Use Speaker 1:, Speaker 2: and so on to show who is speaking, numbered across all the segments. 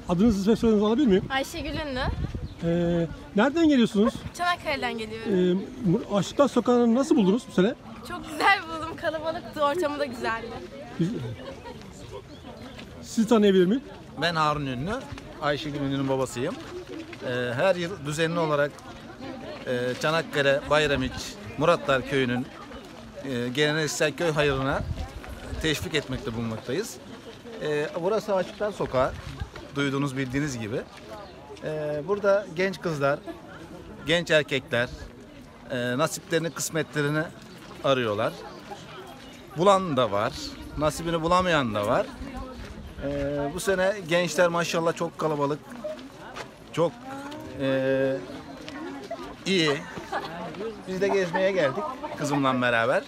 Speaker 1: Adınızı ve soyadınızı alabilir miyim?
Speaker 2: Ayşegül Ünlü.
Speaker 1: Nereden geliyorsunuz?
Speaker 2: Çanakkale'den geliyorum.
Speaker 1: Aşıklar Sokağı'nı nasıl buldunuz bu sene?
Speaker 2: Çok güzel buldum. Kalabalıktı. Ortamı da güzeldi.
Speaker 1: Sizi tanıyabilir miyim?
Speaker 3: Ben Harun Ünlü, Ayşegül Ünlü'nün babasıyım. Her yıl düzenli olarak Çanakkale, Bayramiç, Muratlar Köyü'nün geleneksel köy hayırına teşvik etmekte bulunmaktayız. Burası Aşıklar Sokağı, duyduğunuz bildiğiniz gibi. Burada genç kızlar, genç erkekler nasiplerini, kısmetlerini arıyorlar. Bulan da var, nasibini bulamayan da var. Bu sene gençler maşallah çok kalabalık, çok iyi. Biz de gezmeye geldik kızımla beraber.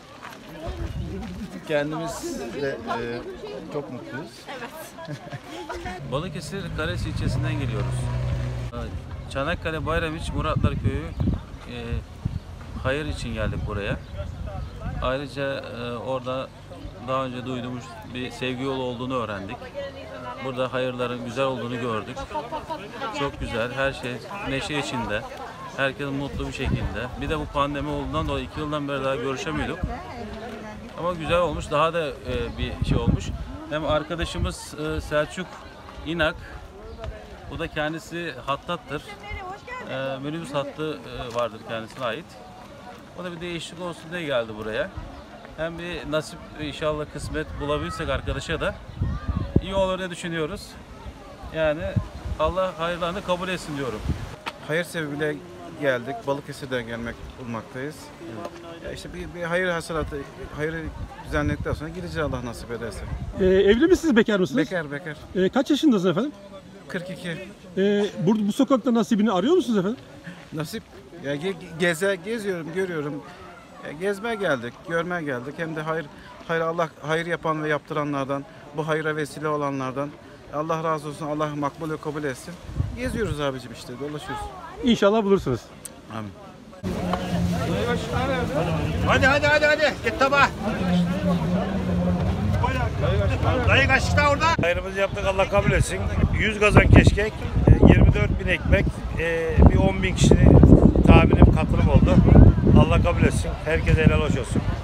Speaker 3: Kendimiz de çok mutluyuz.
Speaker 4: Balıkesir Kares ilçesinden geliyoruz. Çanakkale Bayramiç Muratlar Köyü hayır için geldik buraya. Ayrıca orada daha önce duyduğumuz bir sevgi yolu olduğunu öğrendik. Burada hayırların güzel olduğunu gördük. Çok güzel, her şey neşe içinde. Herkes mutlu bir şekilde. Bir de bu pandemi olduğundan dolayı 2 yıldan beri daha görüşemiyorduk. Ama güzel olmuş, daha da bir şey olmuş. Hem arkadaşımız Selçuk İnak, bu da kendisi hattattır. Minibüs hattı vardır kendisine ait. O da bir değişiklik olsun diye geldi buraya. Hem bir nasip inşallah kısmet bulabilirsek arkadaşa da iyi olur diye düşünüyoruz. Yani Allah hayırlarını kabul etsin diyorum.
Speaker 5: Hayır sebebiyle geldik. Balıkesir'den gelmek bulmaktayız. Ya işte bir hayır hasenatı, hayır düzenledikten sonra gideceğiz Allah nasip ederse.
Speaker 1: Evli misiniz, bekar mısınız?
Speaker 5: Bekar.
Speaker 1: Kaç yaşındasınız efendim?
Speaker 5: 42.
Speaker 1: Bu sokakta nasibini arıyor musunuz efendim?
Speaker 5: Nasip. Ya geziyorum, görüyorum. Gezmeye geldik, görmeye geldik. Hem de Allah hayır yapan ve yaptıranlardan, bu hayra vesile olanlardan Allah razı olsun, Allah makbul ve kabul etsin. Geziyoruz abicim işte, dolaşıyoruz.
Speaker 1: İnşallah bulursunuz.
Speaker 5: Amin.
Speaker 6: Hadi. Git tabağa. Dayı kaçta orada?
Speaker 7: Hayrımızı yaptık, Allah kabul etsin. 100 kazan keşkek, 24 bin ekmek, bir 10 bin kişinin tahminim katılım oldu. Allah kabul etsin. Herkese helal hoş olsun.